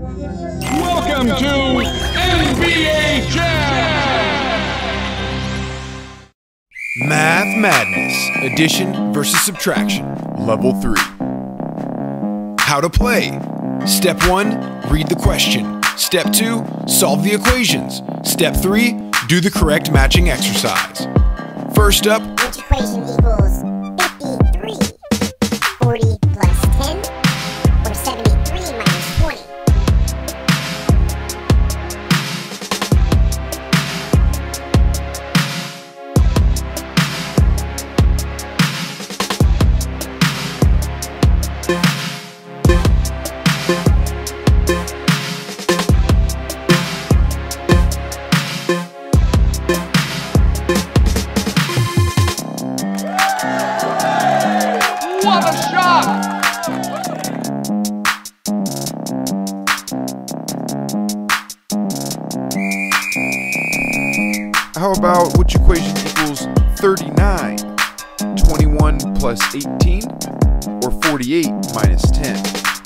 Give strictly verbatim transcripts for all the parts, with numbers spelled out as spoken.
Welcome to N B A Jam! Math Madness, addition versus subtraction, level three. How to play. Step one, read the question. Step two, solve the equations. Step three, do the correct matching exercise. First up, which equation equals fifty-three? forty plus ten, or seventy-three minus twenty? What a shot! how about which equation equals thirty-nine? twenty-one plus eighteen, or forty-eight minus ten?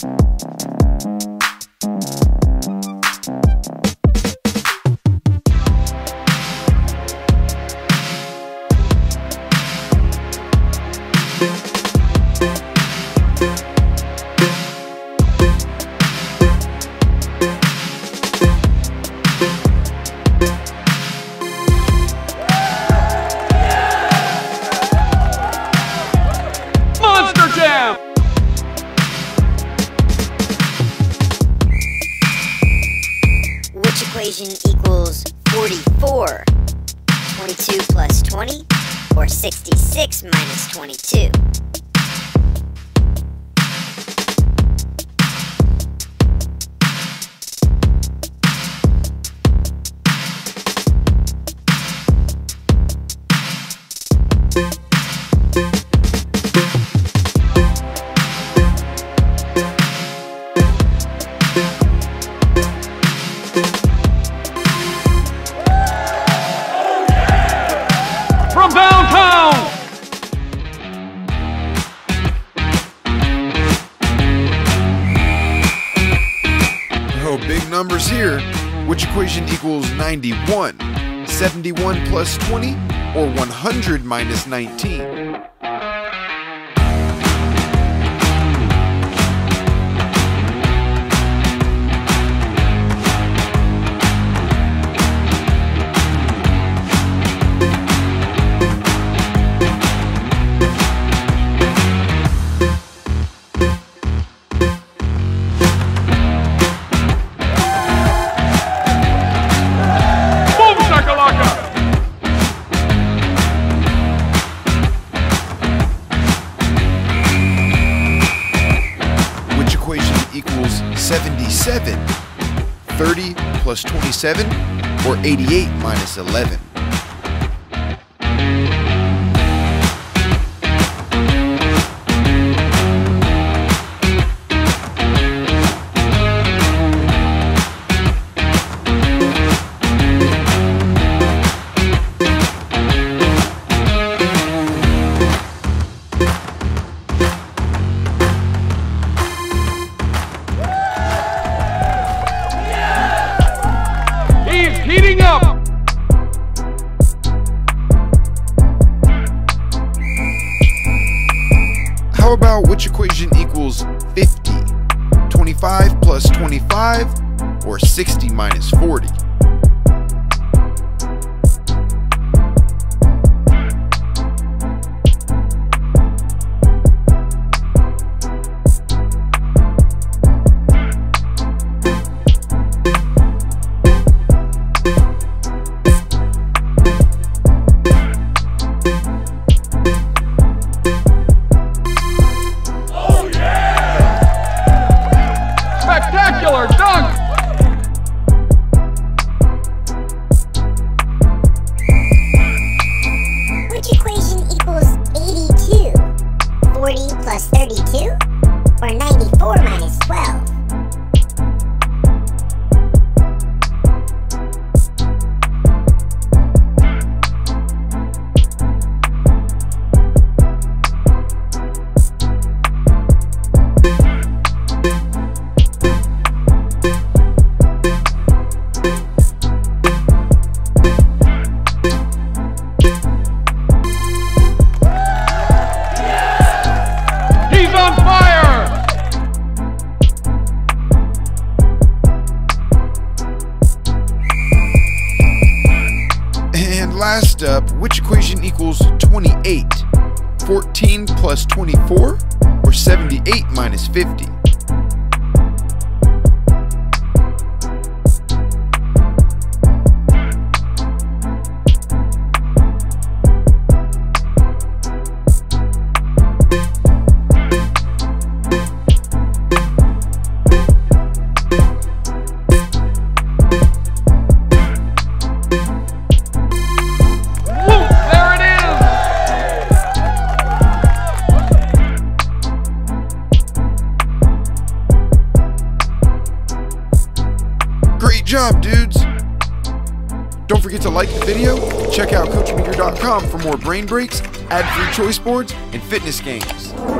Which equation equals forty-four? twenty-two plus twenty, or sixty-six minus twenty-two? From downtown! Oh, big numbers here. Which equation equals ninety-one? seventy-one plus twenty, or one hundred minus nineteen? Which equation equals seventy-seven? thirty plus twenty-seven, or eighty-eight minus eleven? He's heating up! How about which equation equals fifty? twenty-five plus twenty-five, or sixty minus forty? Spectacular dunk! Which equation equals eighty-two? forty plus thirty-two, or ninety-four minus twelve? Last up, which equation equals twenty-eight? fourteen plus twenty-four or seventy-eight minus fifty? Great job, dudes! Don't forget to like the video, check out Coach Meeker dot com for more brain breaks, ad-free choice boards, and fitness games.